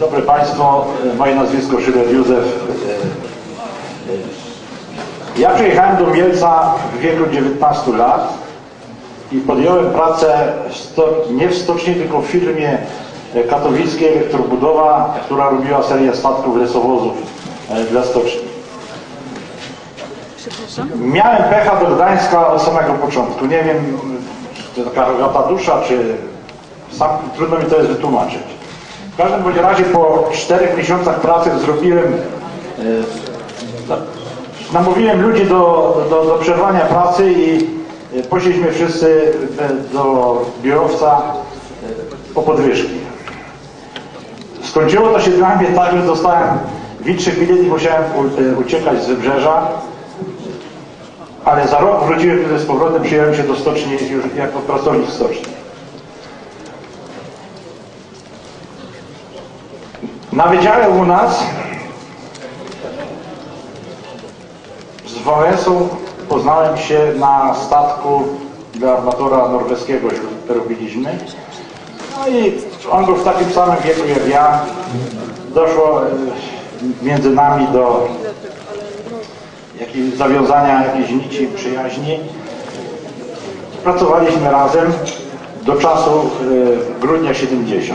dobry Państwo, moje nazwisko Szyler Józef. Ja przyjechałem do Mielca w wieku 19 lat i podjąłem pracę nie w stoczni, tylko w firmie katowickiej Elektrobudowa, która robiła serię statków lesowozów dla stoczni. Miałem pecha do Gdańska od samego początku. Nie wiem, czy to taka rogata dusza, czy sam trudno mi to jest wytłumaczyć. W każdym bądź razie po 4 miesiącach pracy zrobiłem, namówiłem ludzi do przerwania pracy i poszliśmy wszyscy do biurowca po podwyżki. Skończyło to się dla mnie tak, że dostałem wilczy bilet i musiałem uciekać z wybrzeża, ale za rok wróciłem z powrotem, przyjąłem się do stoczni już jako pracownik stoczni. Na wydziale u nas z Wałęsą poznałem się na statku dla armatora norweskiego, że robiliśmy. No i on był w takim samym wieku jak ja. Doszło między nami do zawiązania jakiejś nici przyjaźni. Pracowaliśmy razem do czasu grudnia 70.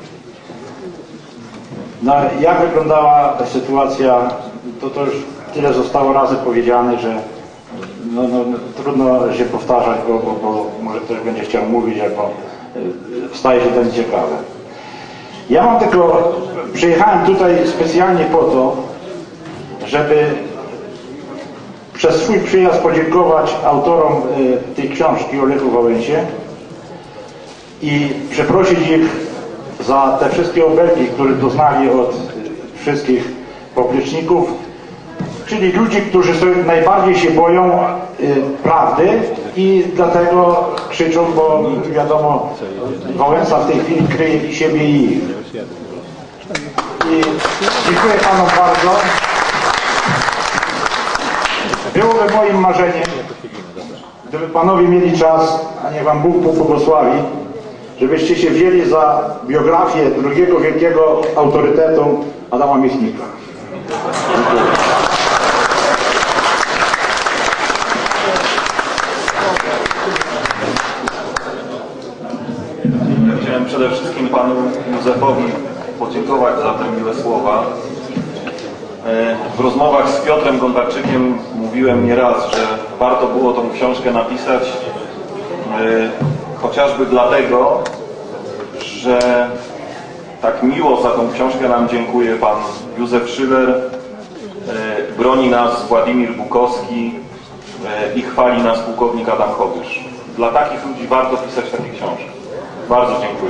No, jak wyglądała sytuacja, to już tyle zostało razy powiedziane, że trudno się powtarzać, bo może ktoś będzie chciał mówić, albo staje się to nieciekawe. Ja mam tylko, przyjechałem tutaj specjalnie po to, żeby przez swój przyjazd podziękować autorom tej książki o Lechu Wałęsie i przeprosić ich za te wszystkie obelgi, które doznali od wszystkich popleczników, czyli ludzi, którzy najbardziej się boją prawdy i dlatego krzyczą, bo wiadomo, Wałęsa w tej chwili kryje i siebie i ich. I dziękuję Panom bardzo. Byłoby moim marzeniem, gdyby Panowie mieli czas, a niech Wam Bóg pobłogosławi, żebyście się wzięli za biografię drugiego wielkiego autorytetu Adama Michnika. Dziękuję. Chciałem przede wszystkim Panu Józefowi podziękować za te miłe słowa. W rozmowach z Piotrem Gondarczykiem mówiłem nieraz, że warto było tą książkę napisać, chociażby dlatego, że tak miło za tą książkę nam dziękuję Pan Józef Szyler, broni nas Władimir Bukowski i chwali nas pułkownik Adam Chodysz. Dla takich ludzi warto pisać takie książki. Bardzo dziękuję.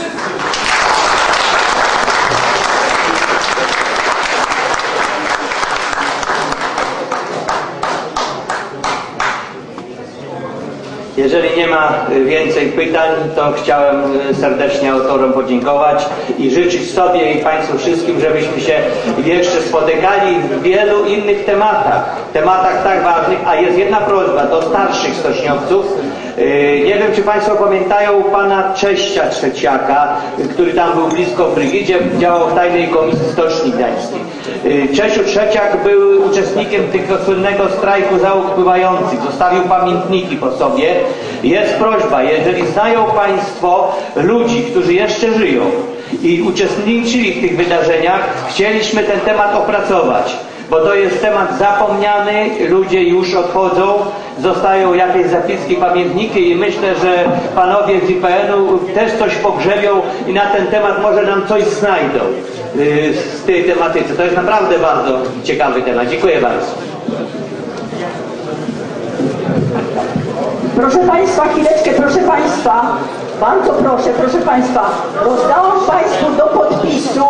Jeżeli nie ma więcej pytań, to chciałem serdecznie autorom podziękować i życzyć sobie i Państwu wszystkim, żebyśmy się jeszcze spotykali w wielu innych tematach tak ważnych, a jest jedna prośba do starszych stoczniowców. Nie wiem, czy Państwo pamiętają pana Cześcia Trzeciaka, który tam był blisko w Brygidzie, działał w Tajnej Komisji Stoczni Gdańskiej. Czesiu Trzeciak był uczestnikiem tego słynnego strajku załóg pływających. Zostawił pamiętniki po sobie. Jest prośba, jeżeli znają Państwo ludzi, którzy jeszcze żyją i uczestniczyli w tych wydarzeniach, chcieliśmy ten temat opracować, bo to jest temat zapomniany, ludzie już odchodzą, zostają jakieś zapiski, pamiętniki i myślę, że panowie z IPN-u też coś pogrzebią i na ten temat może nam coś znajdą z tej tematyce. To jest naprawdę bardzo ciekawy temat. Dziękuję bardzo. Proszę Państwa, chwileczkę, proszę Państwa, bardzo proszę Państwa, rozdałam Państwu do podpisu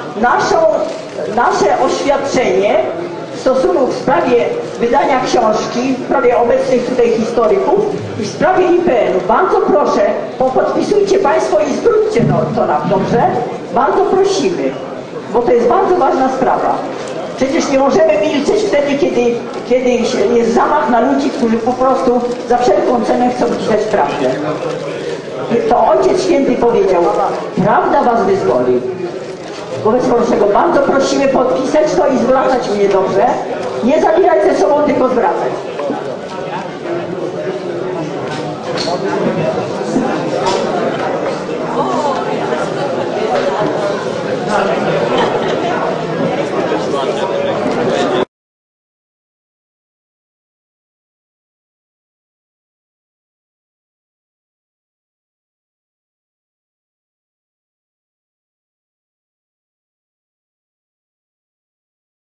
nasze oświadczenie w stosunku w sprawie wydania książki, w sprawie obecnych tutaj historyków i w sprawie IPN-u. Bardzo proszę, podpisujcie Państwo i zwróćcie to nam, dobrze? Bardzo prosimy, bo to jest bardzo ważna sprawa. Przecież nie możemy milczeć wtedy, kiedy jest zamach na ludzi, którzy po prostu za wszelką cenę chcą pisać prawdę. To Ojciec Święty powiedział, prawda was wyzwoli. Wobec powyższego bardzo prosimy podpisać to i zwracać mnie dobrze. Nie zabierać ze sobą, tylko zwracać.